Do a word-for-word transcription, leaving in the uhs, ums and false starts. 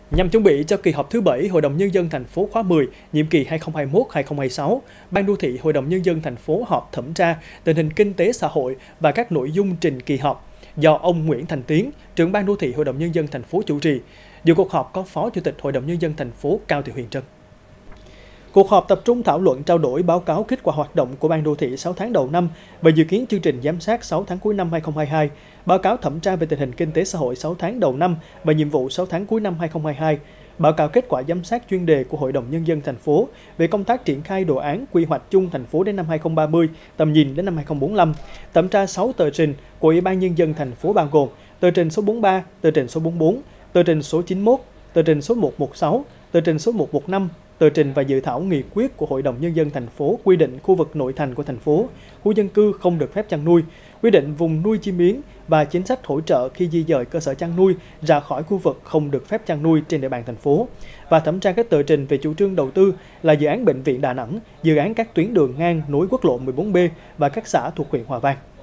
Nhằm chuẩn bị cho kỳ họp thứ bảy Hội đồng Nhân dân thành phố khóa mười, nhiệm kỳ hai nghìn không trăm hai mươi mốt đến hai nghìn không trăm hai mươi sáu, Ban Đô thị Hội đồng Nhân dân thành phố họp thẩm tra tình hình kinh tế xã hội và các nội dung trình kỳ họp do ông Nguyễn Thành Tiến, trưởng Ban Đô thị Hội đồng Nhân dân thành phố chủ trì. Dự cuộc họp có Phó Chủ tịch Hội đồng Nhân dân thành phố Cao Thị Huyền Trân. Cuộc họp tập trung thảo luận trao đổi báo cáo kết quả hoạt động của Ban Đô thị sáu tháng đầu năm và dự kiến chương trình giám sát sáu tháng cuối năm hai nghìn không trăm hai mươi hai, báo cáo thẩm tra về tình hình kinh tế xã hội sáu tháng đầu năm và nhiệm vụ sáu tháng cuối năm hai nghìn không trăm hai mươi hai, báo cáo kết quả giám sát chuyên đề của Hội đồng Nhân dân thành phố về công tác triển khai đồ án quy hoạch chung thành phố đến năm hai nghìn không trăm ba mươi, tầm nhìn đến năm hai nghìn không trăm bốn mươi lăm, thẩm tra sáu tờ trình của Ủy ban Nhân dân thành phố bao gồm tờ trình số bốn mươi ba, tờ trình số bốn mươi bốn, tờ trình số chín mươi mốt, tờ trình số một trăm mười sáu, tờ trình số một trăm mười lăm, tờ trình và dự thảo nghị quyết của Hội đồng Nhân dân thành phố quy định khu vực nội thành của thành phố, khu dân cư không được phép chăn nuôi, quy định vùng nuôi chim yến và chính sách hỗ trợ khi di dời cơ sở chăn nuôi ra khỏi khu vực không được phép chăn nuôi trên địa bàn thành phố, và thẩm tra các tờ trình về chủ trương đầu tư là dự án bệnh viện Đà Nẵng, dự án các tuyến đường ngang nối quốc lộ mười bốn B và các xã thuộc huyện Hòa Vang.